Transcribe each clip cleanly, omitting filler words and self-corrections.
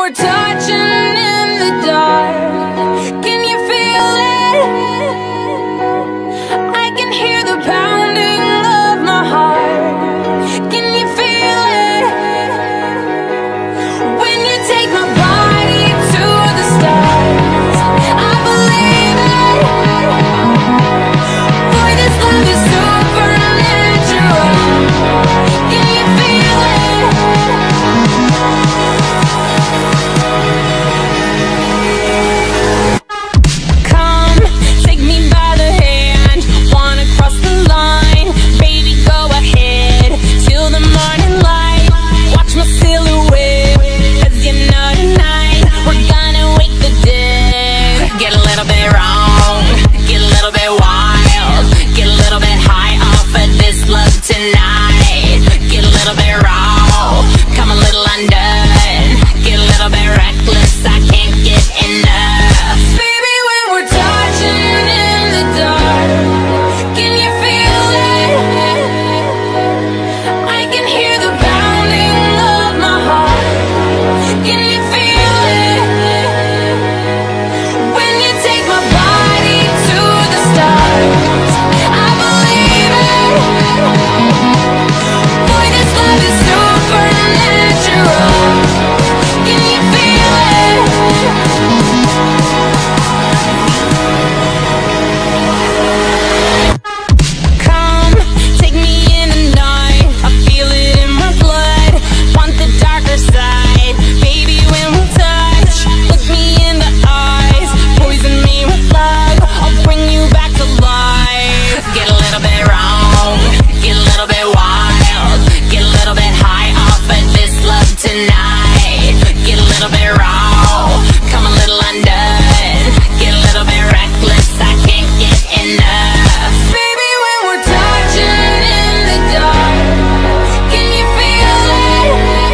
we're touching in the dark, can you feel it? I can hear the pounding of my heart. Can you feel it? When you take my body to the stars, I believe it. Boy, this love is supernatural. Can you feel it? Come, take me by the hand. Wanna cross the line? Baby, go ahead till the morning light. Watch my silhouette, 'cause you know tonight we're gonna wake the dead. Get a little bit wrong, get a little bit wild, get a little bit high off of this love tonight. Get a little bit raw, come a little undone. Get a little bit reckless, I can't get enough. Baby, when we're touching in the dark, can you feel it? I can hear the pounding of my heart. Can you feel it? When you take my body to the stars, I believe it. Boy, this love is supernatural. Can you feel it? Come, take me in the night. I feel it in my blood. Want the darker side. Baby, when we touch, look me in the eyes. Poison me with love, I'll bring you back to life. Get a little bit wrong, get a little bit wild, get a little bit high off of this love tonight. Get a little bit raw, come a little undone. Get a little bit reckless, I can't get enough. Baby, when we're touching in the dark, can you feel it?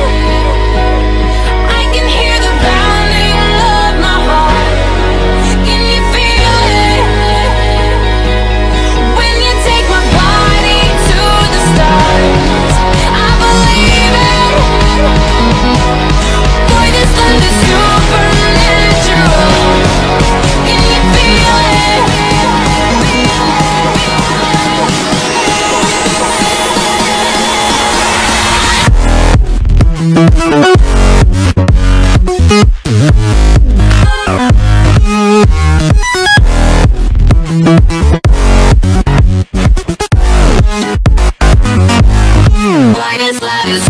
I can hear the pounding of my heart. Can you feel it? When you take my body to the stars, I believe it. Boy, this love is supernatural. Can you feel it? Why this love is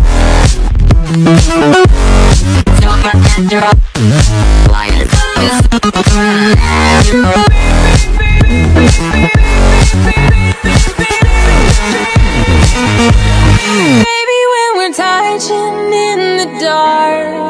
supernatural. Why this love is supernatural. Baby, when we're touching in the dark,